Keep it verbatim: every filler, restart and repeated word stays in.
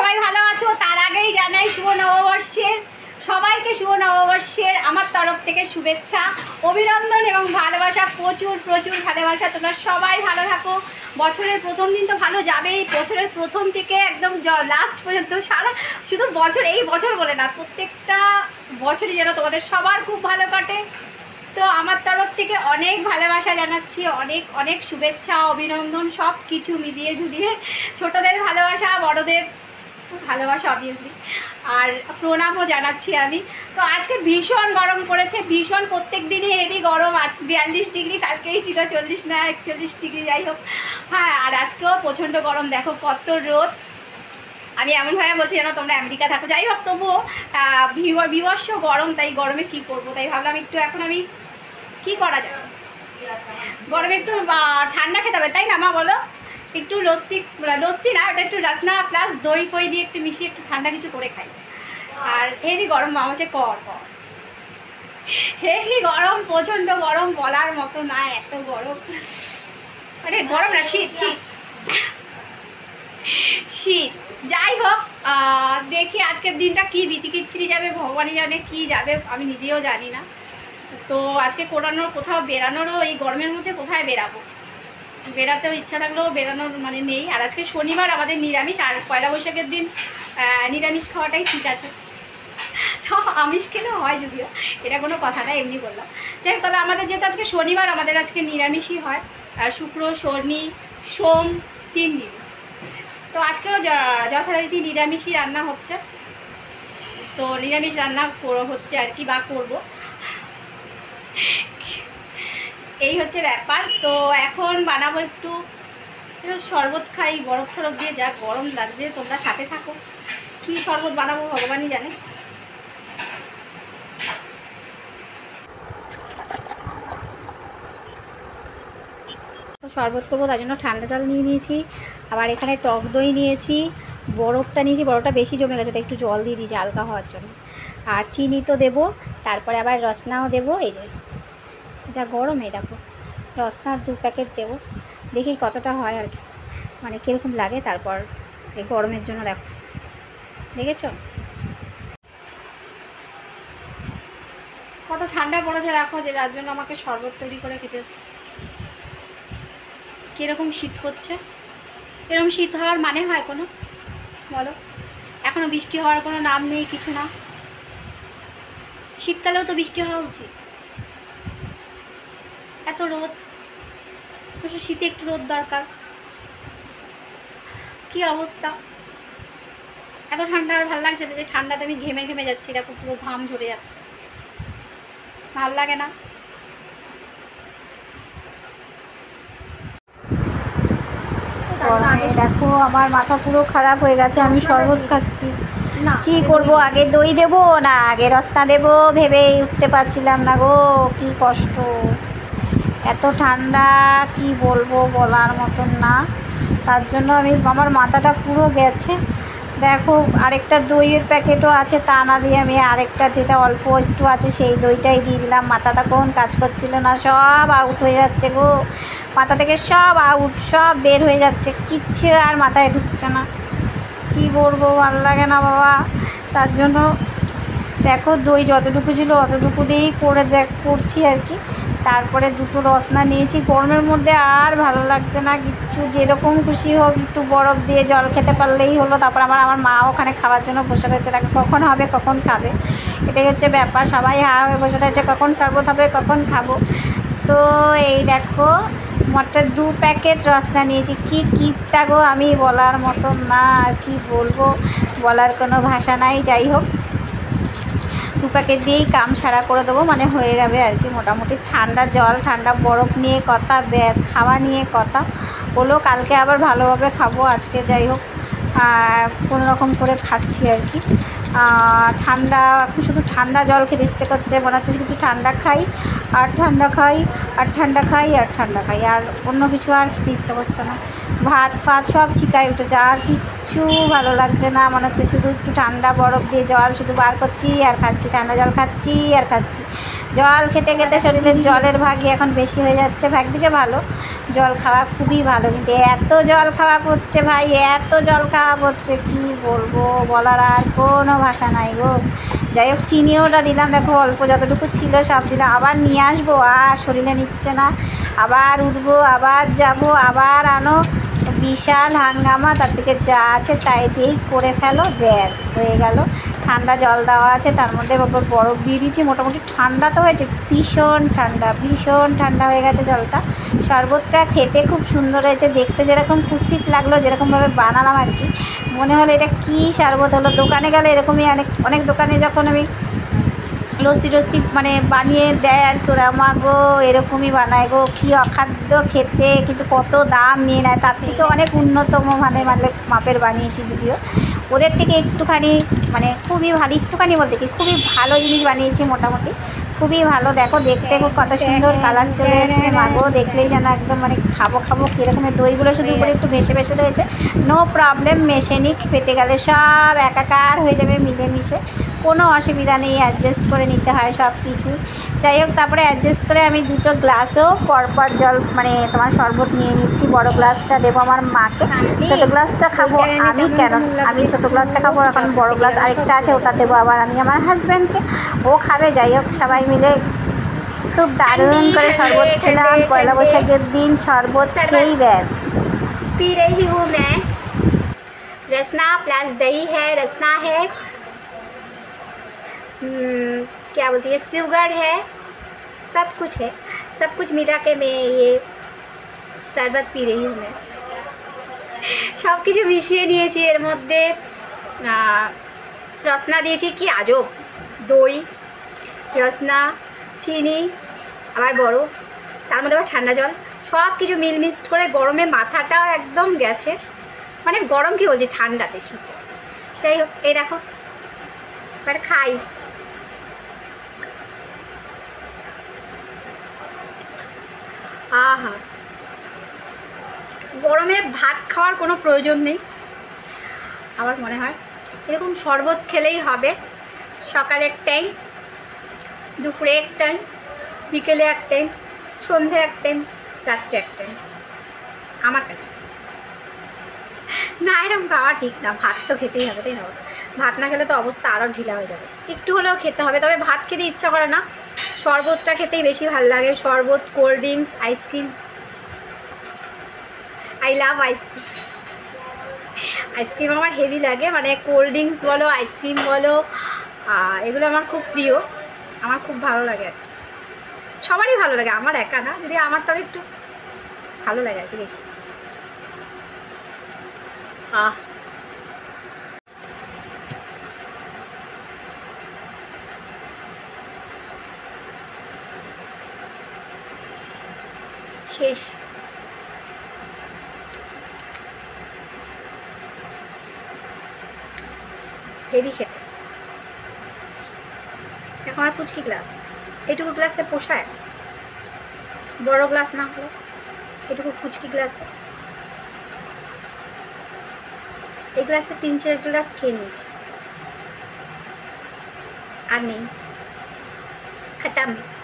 সবাই ভালো আছো। তার আগেই জানাই শুভ নববর্ষের সবাইকে শুভ নববর্ষের আমার তরফ থেকে শুভেচ্ছা, অভিনন্দন এবং ভালোবাসা। প্রচুর প্রচুর ভালোবাসা। তোমরা সবাই ভালো থাকো। বছরের প্রথম দিন তো ভালো যাবেই, বছরের প্রথম থেকে একদম লাস্ট পর্যন্ত সারা শুধু বছর, এই বছর বলে না, প্রত্যেকটা বছরই যেন তোমাদের সবার খুব ভালো কাটে। তো আমার তরফ থেকে অনেক ভালোবাসা জানাচ্ছি, অনেক অনেক শুভেচ্ছা, অভিনন্দন, সব কিছু মিলিয়ে ঝুলিয়ে। ছোটদের ভালোবাসা, বড়দের ভালোবাসা অবভিয়াসলি, আর প্রণামও জানাচ্ছি আমি। তো আজকে ভীষণ গরম পড়েছে, ভীষণ, প্রত্যেক দিনই হেভি গরম। আজ বিয়াল্লিশ ডিগ্রি, কালকেই ছিল চল্লিশ না একচল্লিশ ডিগ্রি, যাই হোক। হ্যাঁ, আর আজকেও প্রচণ্ড গরম, দেখো কত রোদ। আমি এমনভাবে বলছি যেন তোমরা আমেরিকা থাকো, যাই হোক, তবুও বিভৎস গরম, তাই গরমে কি করবো, তাই ভাবলাম একটু এখন আমি কি করা যায়, গরমে একটু ঠান্ডা খেতে হবে, তাই না মা বলো? একটু লস্যি, লস্যি না, ওটা একটু রাসনা প্লাস দই ফই দিয়ে একটু মিশিয়ে একটু ঠান্ডা কিছু করে খাই। আর হেভি গরম, মা হচ্ছে কর কর হেভি গরম, প্রচণ্ড গরম, বলার মতো না, এত গরম। আরে গরম না, শীত শীত শীত। যাই হোক, দেখি আজকের দিনটা কি বিতিকিচ্ছিরি যাবে, ভগবানই জানে কি যাবে, আমি নিজেও জানি না। তো আজকে কোরানোর কোথাও বেরানোরও, এই গরমের মধ্যে কোথায় বেরাবো, বেরাতেও ইচ্ছা থাকলেও বেরানোর মানে নেই। আর আজকে শনিবার, আমাদের নিরামিষ, আর পয়লা বৈশাখের দিন নিরামিষ খাওয়াটাই ঠিক আছে। তো আমিষ খেলেও হয়, যদিও এটা কোনো কথা না, এমনি বললাম। যাই হোক, তবে আমাদের যেহেতু আজকে শনিবার, আমাদের আজকে নিরামিষই হয়। আর শুক্র, শনি, সোম তিন দিন। তো আজকেও যথারীতি নিরামিষই রান্না হচ্ছে। তো নিরামিষ রান্না হচ্ছে আর কি, বা করবো, এই হচ্ছে ব্যাপার। তো এখন বানাবো একটু শরবত খাই, বরফ টরফ দিয়ে, যা গরম লাগছে। তোমরা সাথে থাকো, কি শরবত বানাবো ভগবানই জানে। তো শরবত করবো, তার জন্য ঠান্ডা জল নিয়ে নিয়েছি, আবার এখানে টক দই নিয়েছি, বরফটা নিয়েছি, বরফটা বেশি জমে গেছে তাই একটু জল দিয়ে দিয়েছি হালকা হওয়ার জন্য। আর চিনি তো দেবো, তারপরে আবার রসনাও দেবো। এই যে যা গরম, এই দেখো রসনার দু প্যাকেট দেবো, দেখি কতটা হয় আর কি, মানে কীরকম লাগে। তারপর এই গরমের জন্য দেখো, দেখেছ কত ঠান্ডা পড়েছে, রাখো, যে যার জন্য আমাকে শরবত তৈরি করে খেতে হচ্ছে। কীরকম শীত করছে, এরকম শীত হওয়ার মানে হয় কোনো, বলো? এখনও বৃষ্টি হওয়ার কোনো নাম নেই, কিছু না। শীতকালেও তো বৃষ্টি হওয়া উচিত, এত রোদ, অবশ্য শীতে একটু রোদ দরকার। কি অবস্থা, এত ঠান্ডা, আর ভালো লাগছে না, যে ঠান্ডাতে আমি ঘেমে ঘেমে যাচ্ছি, দেখো পুরো ঘাম ঝরে যাচ্ছে, ভাল লাগে না। দেখো আমার মাথা পুরো খারাপ হয়ে গেছে, আমি শরবত খাচ্ছি, কি করব, আগে দই দেবো না আগে রসনা দেবো ভেবেই উঠতে পারছিলাম না গো, কি কষ্ট, এত ঠান্ডা, কি বলবো, বলার মতন না। তার জন্য আমি, আমার মাথাটা পুরো গেছে। দেখো আরেকটা দইয়ের প্যাকেটও আছে, তা না দিয়ে আমি আরেকটা যেটা অল্প একটু আছে সেই দইটাই দিয়ে দিলাম। মাথাটা কোন কাজ করছিল না, সব আউট হয়ে যাচ্ছে গো, মাথা থেকে সব আউট, সব বের হয়ে যাচ্ছে, কিচ্ছু আর মাথায় ঢুকছে না, কি করবো, ভালো লাগে না বাবা। তার জন্য দেখো দই যতটুকু ছিল অতটুকু দিয়েই করে দেখ করছি আর কি। তারপরে দুটো রসনা নিয়েছি, গরমের মধ্যে আর ভালো লাগছে না কিচ্ছু, যেরকম খুশি হোক একটু বরফ দিয়ে জল খেতে পারলেই হলো। তারপর আমার আমার মা ওখানে খাওয়ার জন্য বসে রয়েছে, দেখো কখন হবে কখন খাবে, এটাই হচ্ছে ব্যাপার। সবাই হা হয়ে বসে রয়েছে, কখন শরবত হবে কখন খাবো। তো এই দেখো মোটটা দু প্যাকেট রসনা নিয়েছি, কি কিপটা গো, আমি বলার মতন না, আর কি বলবো, বলার কোনো ভাষা নাই। যাই হোক, দু প্যাকেট দিয়েই কাম সারা করে দেবো, মানে হয়ে যাবে আর কি মোটামুটি। ঠান্ডা জল, ঠান্ডা বরফ নিয়ে কথা, ব্যাস খাওয়া নিয়ে কথা হলো, কালকে আবার ভালোভাবে খাবো। আজকে যাই হোক কোনো রকম করে খাচ্ছি আর কি। ঠান্ডা, এখন শুধু ঠান্ডা জল খেতে ইচ্ছে করছে, মনে হচ্ছে কিছু ঠান্ডা খাই আর ঠান্ডা খাই আর ঠান্ডা খাই আর ঠান্ডা খাই, আর অন্য কিছু আর খেতে ইচ্ছে করছে না। ভাত ফাত সব চিকায় উঠেছে, আর কিচ্ছু ভালো লাগছে না, মনে হচ্ছে শুধু একটু ঠান্ডা বরফ দিয়ে জল শুধু বার করছি আর খাচ্ছি, ঠান্ডা জল খাচ্ছি আর খাচ্ছি। জল খেতে খেতে শরীরের জলের ভাগই এখন বেশি হয়ে যাচ্ছে, ভাগ দিকে ভালো জল খাওয়া খুবই ভালো, কিন্তু এত জল খাওয়া পড়ছে ভাই, এত জল খাওয়া পড়ছে কি বলবো, বলার আর কোনো ভাষা নাই গো। যাই হোক চিনিওটা দিলাম, দেখো অল্প যতটুকু ছিল সব দিলাম, আবার নিয়ে আসবো, আর শরীরে নিচ্ছে না, আবার উঠবো, আবার যাব, আবার আনো, বিশাল হাঙ্গামা। তার থেকে যা আছে তাই দিয়েই করে ফেলো, ব্যাস হয়ে গেল। ঠান্ডা জল দেওয়া আছে, তার মধ্যে বরফ দিয়ে দিয়েছি, মোটামুটি ঠান্ডা তো হয়েছে, ভীষণ ঠান্ডা, ভীষণ ঠান্ডা হয়ে গেছে জলটা। শরবতটা খেতে খুব সুন্দর হয়েছে, দেখতে যেরকম কুস্তিত লাগলো, যেরকমভাবে বানালাম আর কি, মনে হলো এটা কী শরবত হলো। দোকানে গেলে এরকমই অনেক অনেক দোকানে যখন আমি লস্যি টস্যি মানে বানিয়ে দেয় আর কি, ওরা মা গো এরকমই বানায় গো, কী অখাদ্য খেতে, কিন্তু কত দাম নিয়ে নেয়, তার থেকে অনেক উন্নতম মানে মানে মাপের বানিয়েছি, যদিও ওদের থেকে একটুখানি মানে খুবই ভালো, একটুখানি বলতে কি খুবই ভালো জিনিস বানিয়েছি, মোটামুটি খুবই ভালো। দেখো দেখতে খুব কত সুন্দর কালার চলে এসেছে, মাগো দেখলেই যেন একদম মানে খাবো খাবো কীরকমের। দইগুলো শুধু উপরে একটু ভেসে ভেসে রয়েছে, নো প্রবলেম, মেশে নিক, ফেটে গেলে সব একাকার হয়ে যাবে মিলেমিশে, কোনো অসুবিধা নেই, অ্যাডজাস্ট করে নিতে হয় সব কিছু। যাই হোক তারপরে অ্যাডজাস্ট করে আমি দুটো গ্লাসও পরপর জল মানে তোমার শরবত নিয়ে নিচ্ছি, বড় গ্লাসটা দেবো আমার মাকে, ছোটো গ্লাসটা খাবো আমি, কেন আমি ছোটো গ্লাসটা খাবো, এখন বড় গ্লাস আরেকটা আছে ওটা দেবো আবার আমি আমার হাজব্যান্ডকে, ও খাবে। যাই হোক সবাই মিলে খুব দারুণ করে শরবত খেলাম, পয়লা বৈশাখের দিন শরবত খেয়েই ব্যাস। पी रही हूँ मैं, रसना प्लस दही है, रसना है, क्या बोलती है, शुगर है, सब कुछ है, सब कुछ मिला के मैं ये शरबत पी रही हूँ मैं। সব কিছু মিশিয়ে নিয়েছি, এর মধ্যে রসনা দিয়েছি, কি আজব, দই, রসনা, চিনি, আবার বরফ, তার মধ্যে আবার ঠান্ডা জল, সব কিছু মিল মিক্সড করে গরমে মাথাটা একদম গেছে, মানে গরম কি বলছি, ঠান্ডাতে শীতে। যাই হোক এই দেখো এবার খাই। আহা, গরমে ভাত খাওয়ার কোনো প্রয়োজন নেই, আমার মনে হয় এরকম শরবত খেলেই হবে। সকালে এক টাইম, দুপুরে এক টাইম, বিকেলে এক টাইম, সন্ধে এক টাইম, রাত্রে এক টাইম, আমার কাছে না এরকম খাওয়া ঠিক না, ভাত তো খেতেই হবে, তাই হবে, ভাত না খেলে তো অবস্থা আরও ঢিলা হয়ে যাবে, একটু হলেও খেতে হবে। তবে ভাত খেতে ইচ্ছা করে না, শরবতটা খেতেই বেশি ভালো লাগে, শরবত, cold drinks, ice cream, I love ice cream, ice cream আমার হেভি লাগে, মানে কোল্ড ড্রিঙ্কস বলো, আইসক্রিম বলো, এগুলো আমার খুব প্রিয়, আমার খুব ভালো লাগে আর কি, সবারই ভালো লাগে, আমার একা না, যদি আমার তবে একটু ভালো লাগে আর কি বেশি। আহ শেষ। হেভি খেতে। এখন আর পুচকি গ্লাস, এটুকু গ্লাসে পোষায়, বড় গ্লাস না হলো এটুকু পুচকি গ্লাসে, এই গ্লাসে তিন চার গ্লাস খেয়ে নিয়েছি, আর নেই, খতম।